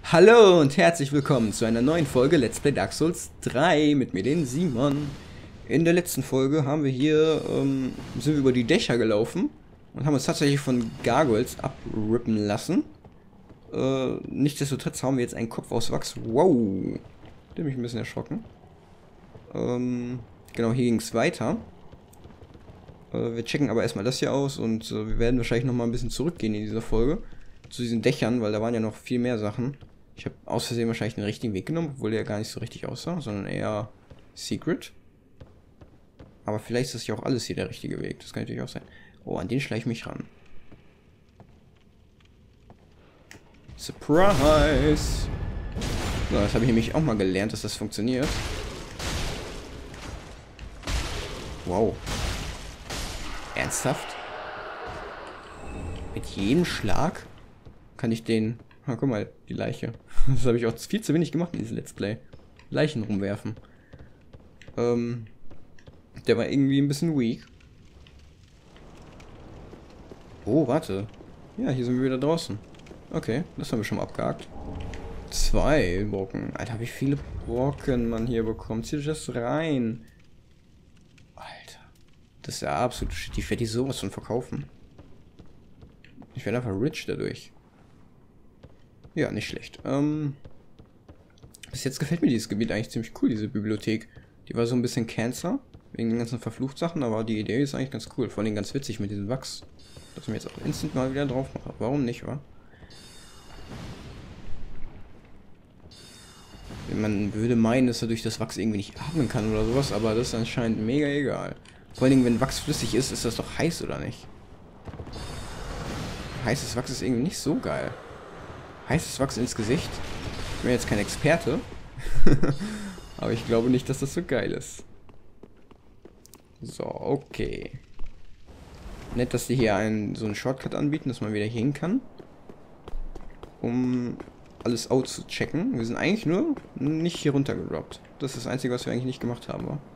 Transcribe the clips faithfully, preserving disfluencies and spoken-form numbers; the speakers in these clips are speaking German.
Hallo und herzlich willkommen zu einer neuen Folge Let's Play Dark Souls drei mit mir, den Simon. In der letzten Folge haben wir hier, ähm, sind wir über die Dächer gelaufen und haben uns tatsächlich von Gargoyles abrippen lassen. Äh, nichtsdestotrotz haben wir jetzt einen Kopf aus Wachs. Wow, der hat mich ein bisschen erschrocken. Ähm, genau, hier ging es weiter. Äh, wir checken aber erstmal das hier aus und äh, wir werden wahrscheinlich nochmal ein bisschen zurückgehen in dieser Folge. Zu diesen Dächern, weil da waren ja noch viel mehr Sachen. Ich habe aus Versehen wahrscheinlich den richtigen Weg genommen, obwohl der gar nicht so richtig aussah, sondern eher Secret. Aber vielleicht ist das ja auch alles hier der richtige Weg. Das kann natürlich auch sein. Oh, an den schleiche ich mich ran. Surprise! So, das habe ich nämlich auch mal gelernt, dass das funktioniert. Wow. Ernsthaft? Mit jedem Schlag kann ich den... Ah, guck mal, die Leiche. Das habe ich auch viel zu wenig gemacht in diesem Let's Play. Leichen rumwerfen. Ähm... Der war irgendwie ein bisschen weak. Oh, warte. Ja, hier sind wir wieder draußen. Okay, das haben wir schon mal abgehakt. Zwei Brocken. Alter, wie viele Brocken man hier bekommt. Zieh das rein. Alter. Das ist ja absolut shit. Ich werde die sowas von verkaufen. Ich werde einfach rich dadurch. Ja, nicht schlecht. Ähm, bis jetzt gefällt mir dieses Gebiet eigentlich ziemlich cool, diese Bibliothek. Die war so ein bisschen Cancer, wegen den ganzen Verfluchtsachen, aber die Idee ist eigentlich ganz cool. Vor allem ganz witzig mit diesem Wachs. Dass ich mir jetzt auch instant mal wieder drauf mache. Warum nicht, wa? Man würde meinen, dass er durch das Wachs irgendwie nicht atmen kann oder sowas, aber das ist anscheinend mega egal. Vor allem, wenn Wachs flüssig ist, ist das doch heiß, oder nicht? Heißes Wachs ist irgendwie nicht so geil. Heißes Wachs ins Gesicht. Ich bin jetzt kein Experte. Aber ich glaube nicht, dass das so geil ist. So, okay. Nett, dass die hier einen, so einen Shortcut anbieten, dass man wieder hier hin kann. Um alles out zu checken. Wir sind eigentlich nur nicht hier runter gedroppt. Das ist das Einzige, was wir eigentlich nicht gemacht haben. Wa?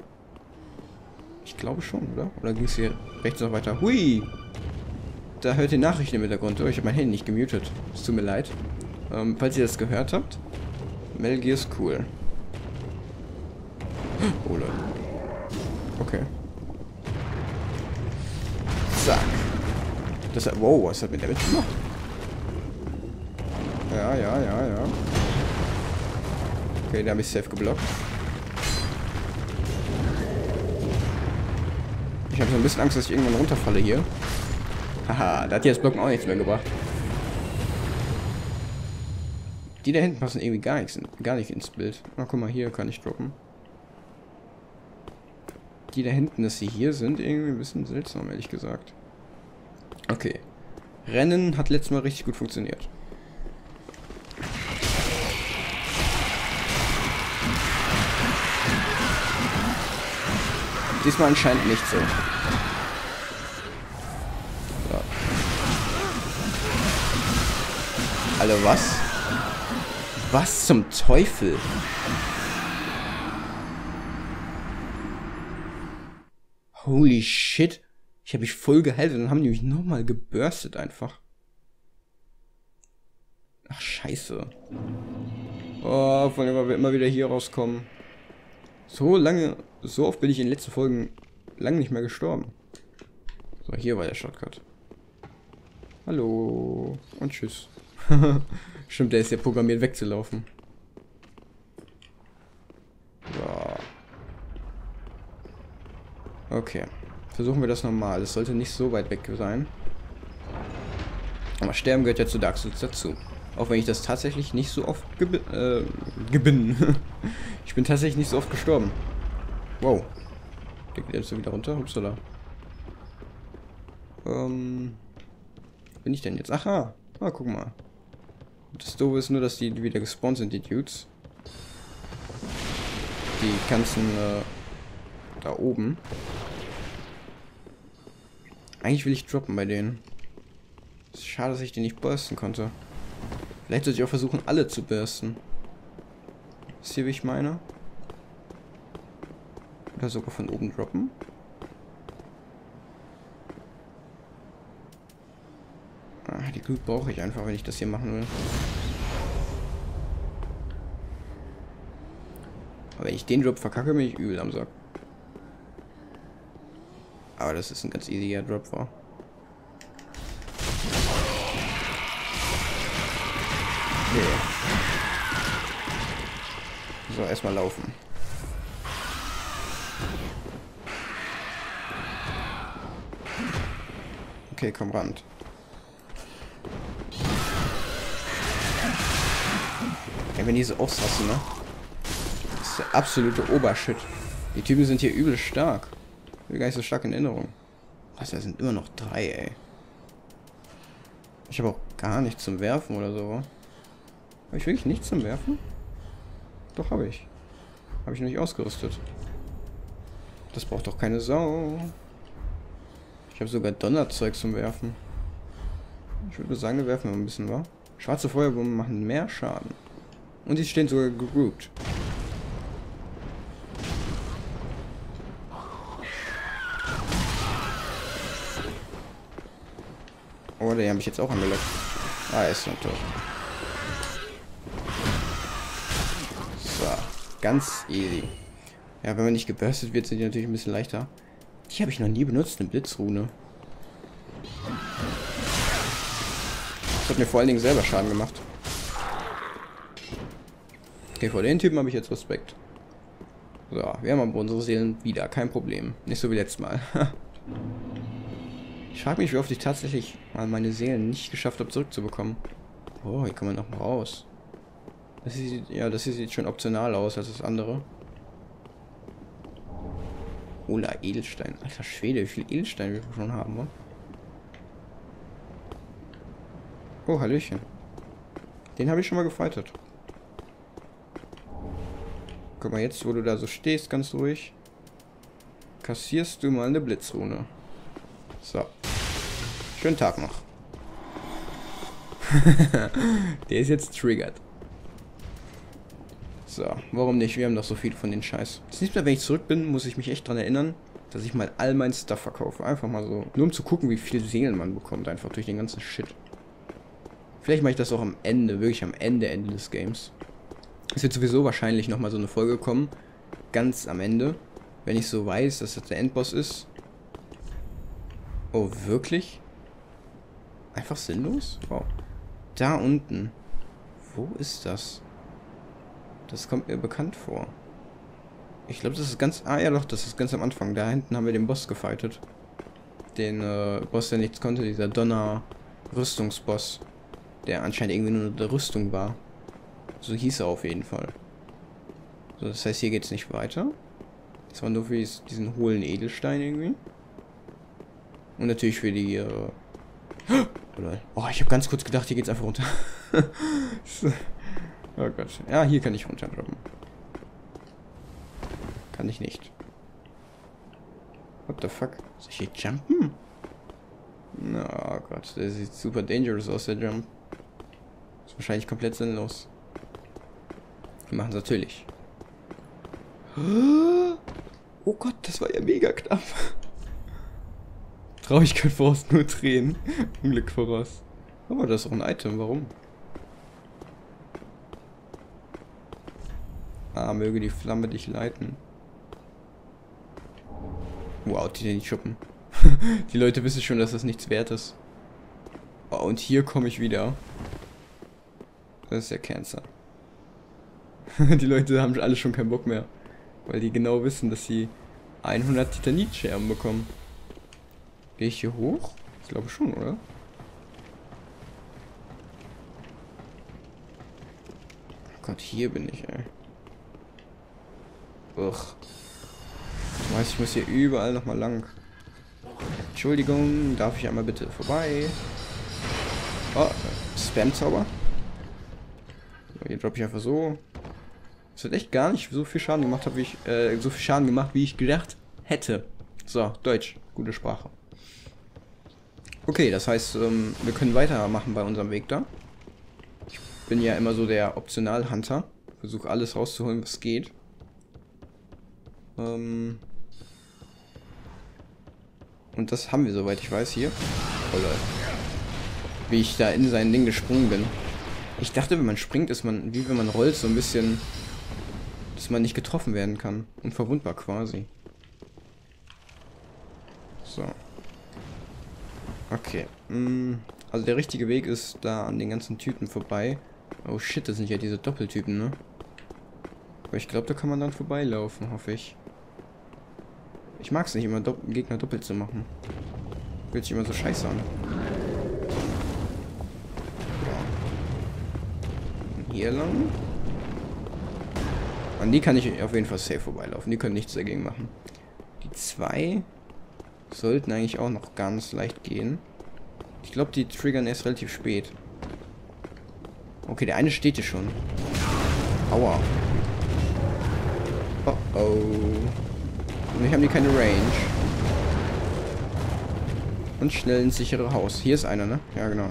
Ich glaube schon, oder? Oder ging es hier rechts noch weiter? Hui! Da hört ihr Nachrichten im Hintergrund. Oh, ich habe mein Handy nicht gemutet. Es tut mir leid. Ähm, falls ihr das gehört habt. Metal Gear ist cool. Oh Leute. Okay. Zack. Das hat... Wow, was hat mit der mitgemacht? Ja, ja, ja, ja. Okay, da habe ich safe geblockt. Ich habe so ein bisschen Angst, dass ich irgendwann runterfalle hier. Haha, da hat dir das Blocken auch nichts mehr gebracht. Die da hinten passen irgendwie gar nichts, gar nicht ins Bild. Na, guck mal, hier kann ich droppen. Die da hinten, dass sie hier sind, irgendwie ein bisschen seltsam, ehrlich gesagt. Okay. Rennen hat letztes Mal richtig gut funktioniert. Diesmal anscheinend nicht so. So. Alter, was? Was zum Teufel? Holy shit. Ich habe mich voll geheilt und dann haben die mich nochmal geburstet einfach. Ach, scheiße. Oh, von dem wir immer wieder hier rauskommen. So lange, so oft bin ich in den letzten Folgen lange nicht mehr gestorben. So, hier war der Shortcut. Hallo. Und tschüss. Stimmt, der ist ja programmiert wegzulaufen. So. Okay. Versuchen wir das nochmal. Das sollte nicht so weit weg sein. Aber Sterben gehört ja zu Dark Souls dazu. Auch wenn ich das tatsächlich nicht so oft geb äh, gebin. Ich bin tatsächlich nicht so oft gestorben. Wow. Der geht jetzt so wieder runter. Upsala. Ähm. Wo bin ich denn jetzt? Aha. Ah, guck mal. Das Doofe ist nur, dass die wieder gespawnt sind, die Dudes. Die ganzen, äh, da oben. Eigentlich will ich droppen bei denen. Es ist schade, dass ich die nicht bursten konnte. Vielleicht sollte ich auch versuchen, alle zu bursten. Wisst ihr, wie ich meine? Oder sogar von oben droppen. Ah, die Glut brauche ich einfach, wenn ich das hier machen will. Aber wenn ich den Drop verkacke, bin ich übel am Sack. Aber das ist ein ganz easier Drop war. Nee. So, erstmal laufen. Okay, komm ran. Ey, wenn die so ausrasten, ne? Das ist der absolute Obershit. Die Typen sind hier übel stark. Ich bin gar nicht so stark in Erinnerung. Was, da sind immer noch drei, ey. Ich habe auch gar nichts zum Werfen oder so. Habe ich wirklich nichts zum Werfen? Doch, habe ich. Habe ich noch nicht ausgerüstet. Das braucht doch keine Sau. Ich habe sogar Donnerzeug zum Werfen. Ich würde sagen, wir werfen mal ein bisschen, wa? Schwarze Feuerbomben machen mehr Schaden. Und die stehen sogar gegrouped. Oh, den habe ich jetzt auch angelockt. Ah, er ist noch tot. So, ganz easy. Ja, wenn man nicht geburstet wird, sind die natürlich ein bisschen leichter. Die habe ich noch nie benutzt, eine Blitzrune. Das hat mir vor allen Dingen selber Schaden gemacht. Okay, vor den Typen habe ich jetzt Respekt. So, wir haben aber unsere Seelen wieder, kein Problem. Nicht so wie letztes Mal. Ich frage mich, wie oft ich tatsächlich mal meine Seelen nicht geschafft habe zurückzubekommen. Oh, hier kann man noch mal raus. Das sieht, ja, das hier sieht schon optional aus als das andere. Ola, Edelstein. Alter Schwede, wie viel Edelstein wir schon haben, wa? Oh, Hallöchen. Den habe ich schon mal gefightet. Guck mal, jetzt, wo du da so stehst, ganz ruhig, kassierst du mal eine Blitzrune. So. Schönen Tag noch. Der ist jetzt triggert. So, warum nicht? Wir haben doch so viel von den Scheiß. Das nächste Mal, wenn ich zurück bin, muss ich mich echt dran erinnern, dass ich mal all mein Stuff verkaufe. Einfach mal so. Nur um zu gucken, wie viel Seelen man bekommt. Einfach durch den ganzen Shit. Vielleicht mache ich das auch am Ende. Wirklich am Ende, Ende des Games. Es wird sowieso wahrscheinlich nochmal so eine Folge kommen. Ganz am Ende. Wenn ich so weiß, dass das der Endboss ist. Oh, wirklich? Einfach sinnlos? Wow. Da unten. Wo ist das? Das kommt mir bekannt vor. Ich glaube, das ist ganz... Ah ja doch, das ist ganz am Anfang. Da hinten haben wir den Boss gefightet. Den äh, Boss, der nichts konnte. Dieser Donner-Rüstungsboss. Der anscheinend irgendwie nur eine Rüstung war. So hieß er auf jeden Fall. So, das heißt, hier geht es nicht weiter. Das war nur für diesen hohlen Edelstein irgendwie. Und natürlich für die... Äh oh, ich habe ganz kurz gedacht, hier geht's einfach runter. Oh Gott. Ja, hier kann ich runterdroppen. Kann ich nicht. What the fuck? Soll ich hier jumpen? Na, oh Gott, der sieht super dangerous aus, der Jump. Ist wahrscheinlich komplett sinnlos. Wir machen es natürlich. Oh Gott, das war ja mega knapp. Traurigkeit voraus, nur Tränen. Unglück voraus. Aber das ist auch ein Item, warum? Ah, möge die Flamme dich leiten. Wow, die nicht schuppen. Die Leute wissen schon, dass das nichts wert ist. Oh, und hier komme ich wieder. Das ist ja Cancer. Die Leute haben alle schon keinen Bock mehr. Weil die genau wissen, dass sie hundert Titanitscherben bekommen. Gehe ich hier hoch? Ich glaube schon, oder? Oh Gott, hier bin ich, ey. Uch. Ich weiß, ich muss hier überall nochmal lang. Entschuldigung, darf ich einmal bitte vorbei? Oh, Spam-Zauber. So, hier droppe ich einfach so. Es hat echt gar nicht so viel Schaden gemacht, habe ich äh, so viel Schaden gemacht, wie ich gedacht hätte. So, Deutsch, gute Sprache. Okay, das heißt, ähm, wir können weitermachen bei unserem Weg da. Ich bin ja immer so der Optional-Hunter. Versuche alles rauszuholen, was geht. Ähm Und das haben wir, soweit ich weiß, hier. Oh Leute. Wie ich da in sein Ding gesprungen bin. Ich dachte, wenn man springt, ist man, wie wenn man rollt, so ein bisschen... Das dass man nicht getroffen werden kann. Unverwundbar quasi. So. Okay. Also der richtige Weg ist da an den ganzen Typen vorbei. Oh shit, das sind ja diese Doppeltypen, ne? Aber ich glaube, da kann man dann vorbeilaufen, hoffe ich. Ich mag es nicht immer, Dopp Gegner doppelt zu machen. Fühlt sich immer so scheiße an. Ja. Hier lang. An die kann ich auf jeden Fall safe vorbeilaufen. Die können nichts dagegen machen. Die zwei sollten eigentlich auch noch ganz leicht gehen. Ich glaube, die triggern erst relativ spät. Okay, der eine steht hier schon. Aua. Oh oh. Und hier haben die keine Range. Und schnell ins sichere Haus. Hier ist einer, ne? Ja, genau.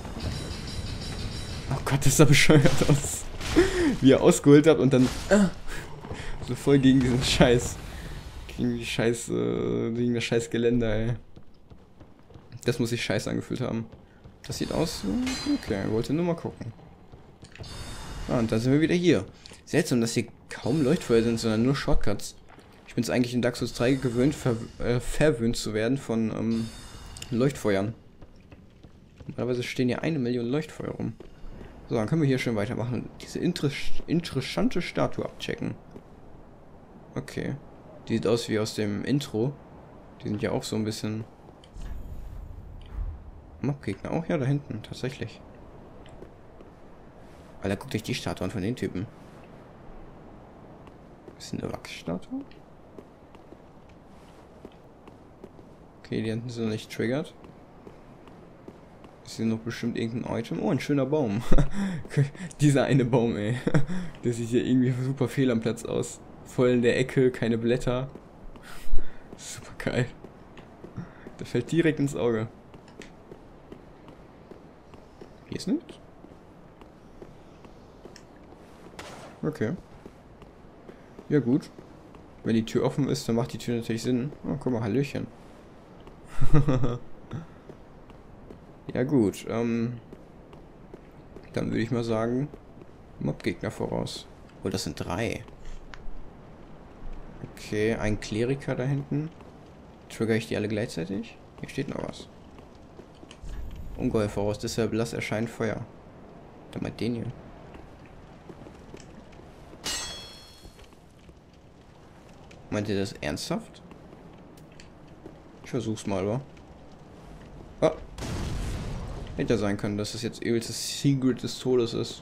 Oh Gott, das sah bescheuert aus. Wie er ausgeholt hat und dann ah, so voll gegen diesen Scheiß. Gegen die Scheiß, äh, gegen das scheiß Geländer, ey. Das muss sich scheiße angefühlt haben. Das sieht aus. Okay, ich wollte nur mal gucken. Ah, und dann sind wir wieder hier. Seltsam, dass hier kaum Leuchtfeuer sind, sondern nur Shortcuts. Ich bin es eigentlich in Dark Souls drei gewöhnt, ver äh, verwöhnt zu werden von ähm, Leuchtfeuern. Normalerweise stehen hier eine Million Leuchtfeuer rum. So, dann können wir hier schön weitermachen. Diese inter interessante Statue abchecken. Okay. Die sieht aus wie aus dem Intro. Die sind ja auch so ein bisschen... Mobgegner. Oh ja, da hinten, tatsächlich. Alter, guckt euch die Statue an von den Typen. Ist eine Wachsstatue? Okay, die hinten sind noch nicht triggert. Ist hier noch bestimmt irgendein Item? Oh, ein schöner Baum. Dieser eine Baum, ey. Der sieht hier irgendwie super fehl am Platz aus. Voll in der Ecke, keine Blätter. Super geil. Der fällt direkt ins Auge. Hier ist nichts? Okay. Ja gut. Wenn die Tür offen ist, dann macht die Tür natürlich Sinn. Oh, guck mal, Hallöchen. Ja gut, ähm... dann würde ich mal sagen, Mobgegner voraus. Oh, das sind drei. Okay, ein Kleriker da hinten. Trigger ich die alle gleichzeitig? Hier steht noch was. Ungeheuer voraus, deshalb lass erscheinen Feuer. Dann mal den hier. Meint ihr das ernsthaft? Ich versuch's mal, wa? Oh. Hätte ja sein können, dass das jetzt übelstes Secret des Todes ist.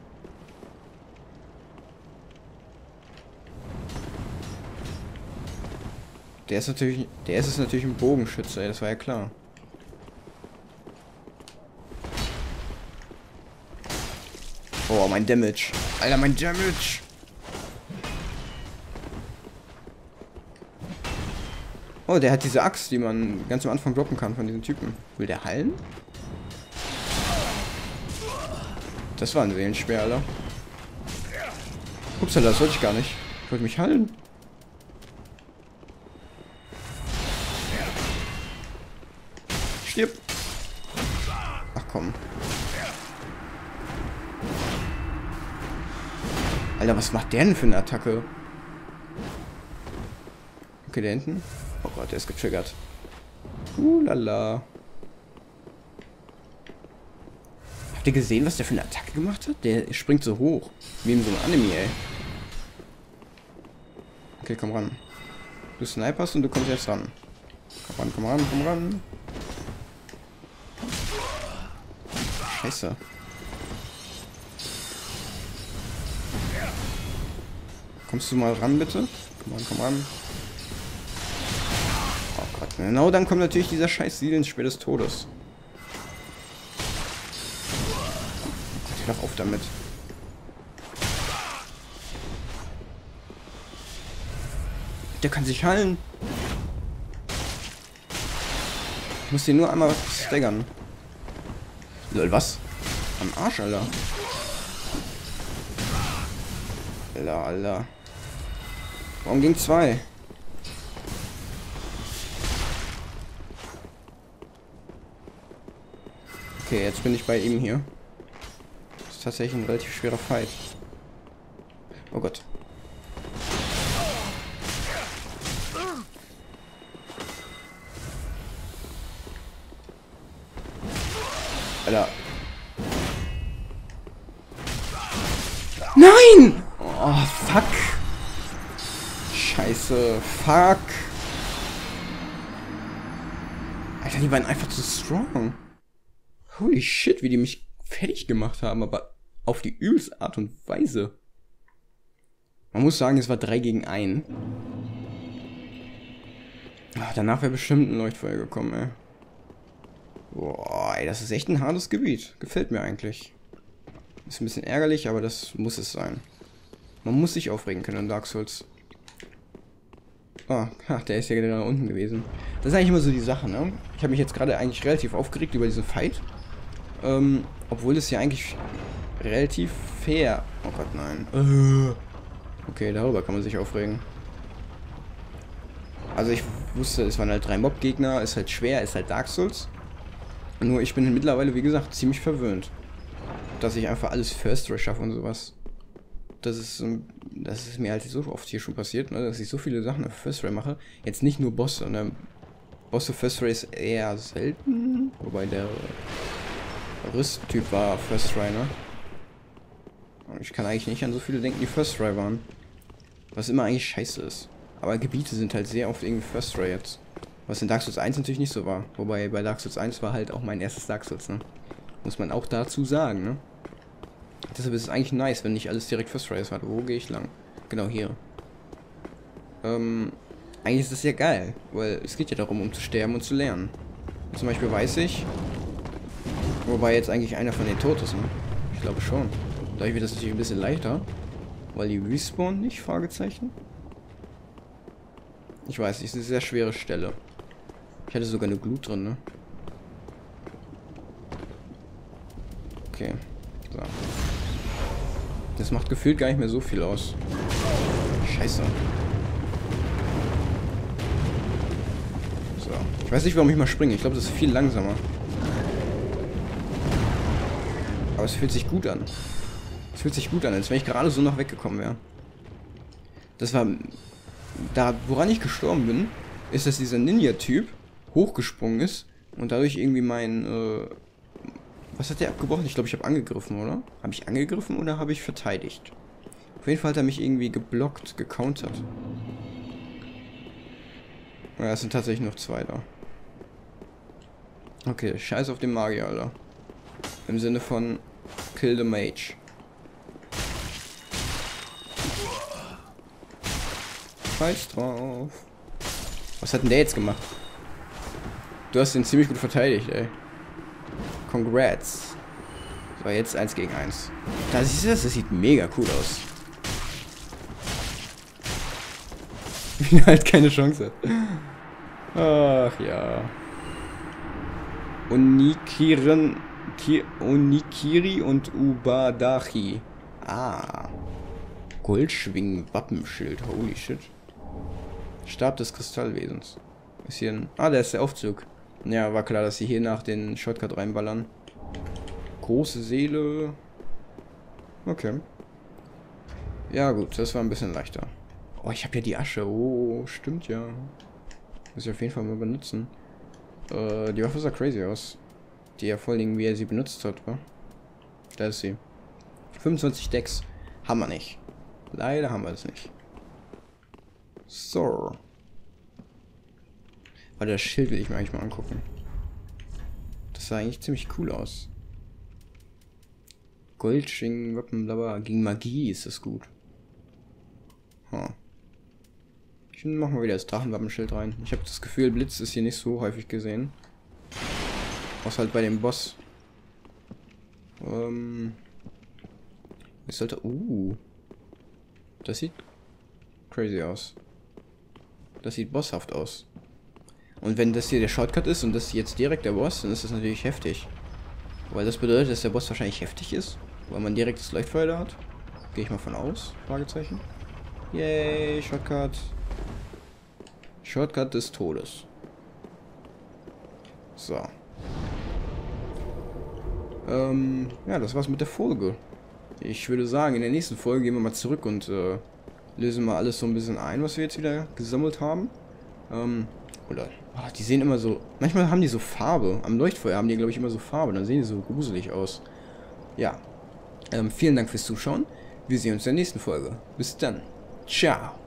Der ist natürlich, der ist es natürlich ein Bogenschütze, ey, das war ja klar. Oh, mein Damage. Alter, mein Damage. Oh, der hat diese Axt, die man ganz am Anfang droppen kann von diesen Typen. Will der heilen? Das war ein Seelenspeer, Alter. Upsala, das wollte ich gar nicht. Ich wollte mich heilen. Stirb. Ach komm. Alter, was macht der denn für eine Attacke? Okay, da hinten. Oh Gott, der ist getriggert. Uh, lala. Habt ihr gesehen, was der für eine Attacke gemacht hat? Der springt so hoch. Wie in so einem Anime, ey. Okay, komm ran. Du sniperst und du kommst jetzt ran. Komm ran, komm ran, komm ran. Scheiße. Kommst du mal ran, bitte? Komm ran, komm ran. Oh Gott, genau dann kommt natürlich dieser scheiß Seelenspeer des Todes. Hör doch auf damit. Der kann sich heilen. Ich muss den nur einmal staggern. Lol, was? Am Arsch, Alter. Alter, Alter. Warum ging zwei? Okay, jetzt bin ich bei ihm hier. Das ist tatsächlich ein relativ schwerer Fight. Oh Gott. Alter. Nein! Oh, fuck. Scheiße. Fuck. Alter, die waren einfach zu strong. Holy shit, wie die mich fertig gemacht haben, aber auf die übelste Art und Weise. Man muss sagen, es war drei gegen eins. Ach, danach wäre bestimmt ein Leuchtfeuer gekommen, ey. Boah, ey, das ist echt ein hartes Gebiet. Gefällt mir eigentlich. Ist ein bisschen ärgerlich, aber das muss es sein. Man muss sich aufregen können in Dark Souls. Oh, ach, der ist ja da unten gewesen. Das ist eigentlich immer so die Sache, ne? Ich habe mich jetzt gerade eigentlich relativ aufgeregt über diesen Fight. Ähm, obwohl es ja eigentlich relativ fair... Oh Gott, nein. Okay, darüber kann man sich aufregen. Also ich wusste, es waren halt drei Mob-Gegner, ist halt schwer, ist halt Dark Souls. Nur ich bin mittlerweile, wie gesagt, ziemlich verwöhnt. Dass ich einfach alles First Try schaffe und sowas. Das ist, das ist mir halt so oft hier schon passiert, ne, dass ich so viele Sachen auf First Try mache. Jetzt nicht nur Bosse, ne? Bosse First Try ist eher selten. Wobei der Rüsttyp war First Try, ne? Und ich kann eigentlich nicht an so viele denken, die First Try waren. Was immer eigentlich scheiße ist. Aber Gebiete sind halt sehr oft irgendwie First Try jetzt. Was in Dark Souls eins natürlich nicht so war. Wobei bei Dark Souls eins war halt auch mein erstes Dark Souls, ne? Muss man auch dazu sagen, ne? Deshalb ist es eigentlich nice, wenn nicht alles direkt First Try ist. Warte, wo gehe ich lang? Genau, hier. Ähm, eigentlich ist das ja geil, weil es geht ja darum, um zu sterben und zu lernen. Und zum Beispiel weiß ich, wobei jetzt eigentlich einer von denen tot ist, ne? Ich glaube schon. Dadurch wird das natürlich ein bisschen leichter, weil die respawnen nicht, Fragezeichen. Ich weiß nicht, es ist eine sehr schwere Stelle. Ich hatte sogar eine Glut drin, ne? Okay. So. Das macht gefühlt gar nicht mehr so viel aus. Scheiße. So. Ich weiß nicht, warum ich mal springe. Ich glaube, das ist viel langsamer. Aber es fühlt sich gut an. Es fühlt sich gut an, als wenn ich gerade so noch weggekommen wäre. Das war... Da, woran ich gestorben bin, ist, dass dieser Ninja-Typ hochgesprungen ist und dadurch irgendwie mein... Äh, was hat der abgebrochen? Ich glaube, ich habe angegriffen, oder? Habe ich angegriffen oder habe ich verteidigt? Auf jeden Fall hat er mich irgendwie geblockt, gecountert. Ja, es sind tatsächlich noch zwei da. Okay, scheiß auf den Magier, Alter. Im Sinne von Kill the Mage. Scheiß drauf. Was hat denn der jetzt gemacht? Du hast den ziemlich gut verteidigt, ey. Congrats. So, jetzt eins gegen eins. Da siehst du das? Das sieht mega cool aus. Wie er halt keine Chance hat. Ach ja. Onikiren, Ki, Onikiri und Ubadachi. Ah. Goldschwingen Wappenschild. Holy shit. Stab des Kristallwesens. Ist hier ein... Ah, da ist der Aufzug. Ja, war klar, dass sie hier nach den Shortcut reinballern. Große Seele. Okay. Ja gut, das war ein bisschen leichter. Oh, ich habe ja die Asche. Oh, stimmt ja. Muss ich auf jeden Fall mal benutzen. Äh, die Waffe sah crazy aus. Die ja vor allem, wie er sie benutzt hat, wa? Da ist sie. fünfundzwanzig Decks. Haben wir nicht. Leider haben wir es nicht. So. Aber das Schild will ich mir eigentlich mal angucken. Das sah eigentlich ziemlich cool aus. Goldschwingen, Wappen, blabla. Gegen Magie ist das gut. Huh. Ich mache mal wieder das Drachenwappenschild rein. Ich habe das Gefühl, Blitz ist hier nicht so häufig gesehen. Außer halt bei dem Boss. Ähm. Ich sollte. Uh. Das sieht crazy aus. Das sieht bosshaft aus. Und wenn das hier der Shortcut ist und das jetzt direkt der Boss, dann ist das natürlich heftig. Weil das bedeutet, dass der Boss wahrscheinlich heftig ist. Weil man direkt das Leuchtfeuer da hat. Gehe ich mal von aus. Fragezeichen. Yay, Shortcut. Shortcut des Todes. So. Ähm, ja, das war's mit der Folge. Ich würde sagen, in der nächsten Folge gehen wir mal zurück und äh, lösen mal alles so ein bisschen ein, was wir jetzt wieder gesammelt haben. Ähm, Oder, ah, die sehen immer so, manchmal haben die so Farbe. Am Leuchtfeuer haben die, glaube ich, immer so Farbe. Dann sehen die so gruselig aus. Ja, ähm, vielen Dank fürs Zuschauen. Wir sehen uns in der nächsten Folge. Bis dann. Ciao.